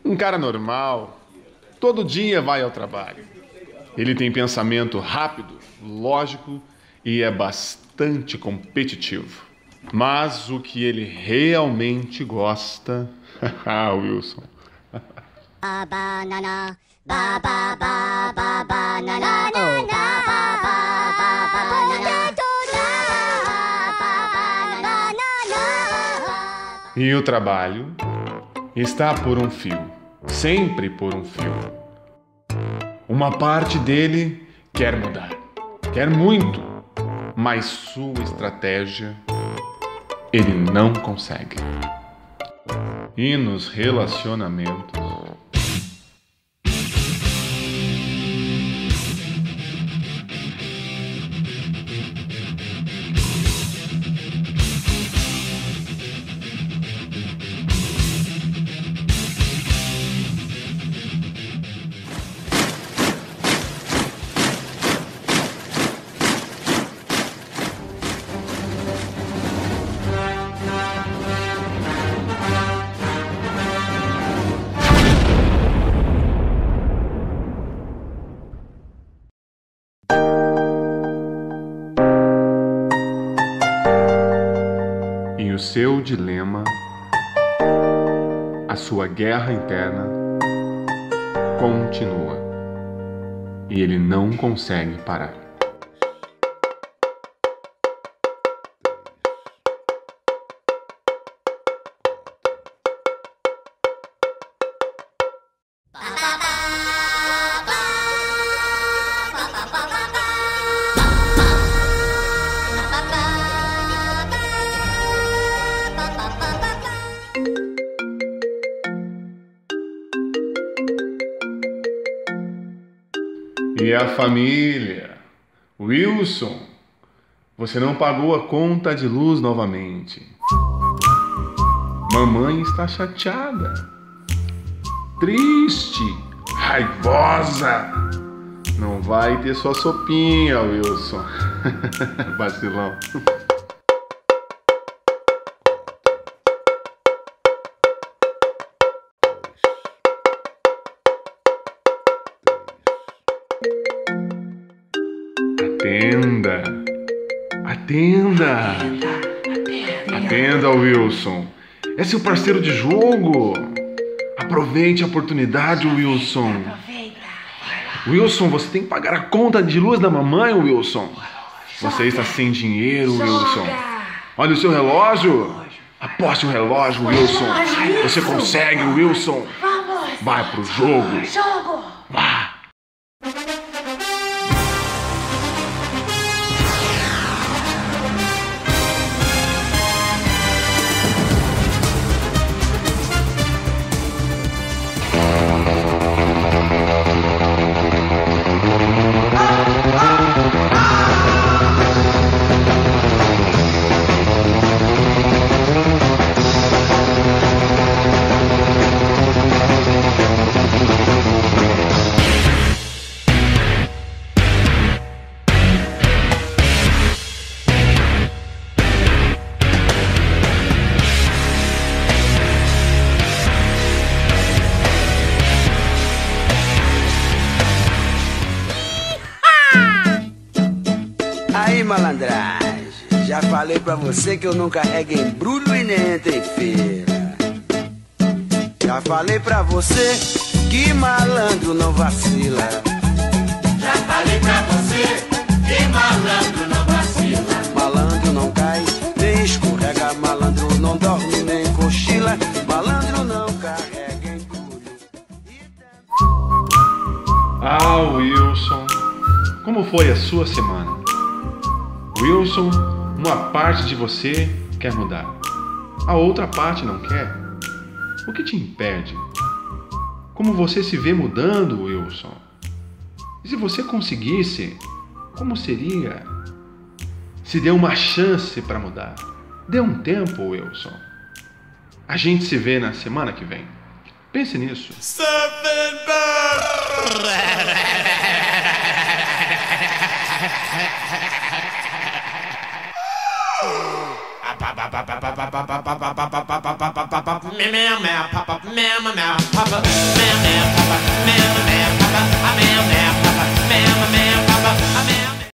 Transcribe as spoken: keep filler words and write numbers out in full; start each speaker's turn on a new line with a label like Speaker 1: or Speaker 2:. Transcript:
Speaker 1: Um cara normal, todo dia vai ao trabalho. Ele tem pensamento rápido, lógico e é bastante competitivo. Mas o que ele realmente gosta... Ah, Wilson.
Speaker 2: Banana, ba ba ba ba banana, oh, ba ba ba ba banana,
Speaker 1: E o trabalho está por um fio, sempre por um fio. Uma parte dele quer mudar, quer muito, mas sua estratégia ele não consegue. E nos relacionamentos, o seu dilema, a sua guerra interna continua e ele não consegue parar. E a família? Wilson, você não pagou a conta de luz novamente. Mamãe está chateada, triste, raivosa. Não vai ter sua sopinha, Wilson. Vacilão. Atenda, atenda, atenda, Wilson. É seu parceiro de jogo. Aproveite a oportunidade, Wilson. Wilson, você tem que pagar a conta de luz da mamãe, Wilson. Você está sem dinheiro, Wilson. Olha o seu relógio. Aposte o relógio, Wilson. Você consegue, Wilson. Vai pro jogo. Vá.
Speaker 3: Aí, malandragem, já falei pra você que eu não carrego embrulho e nem entro em feira. Já falei pra você que malandro não vacila.
Speaker 4: Já falei pra você que malandro não vacila.
Speaker 3: Malandro não cai, nem escorrega. Malandro não dorme, nem cochila. Malandro não carrega embrulho.
Speaker 1: Ah, Wilson, como foi a sua semana? Wilson, uma parte de você quer mudar, a outra parte não quer. O que te impede? Como você se vê mudando, Wilson? E se você conseguisse, como seria? Se dê uma chance para mudar. Dê um tempo, Wilson. A gente se vê na semana que vem. Pense nisso.
Speaker 4: Ah, bah, bah. Meow, meow, papa, meow, meow, papa, meow, meow, papa, meow, meow, papa, meow, meow.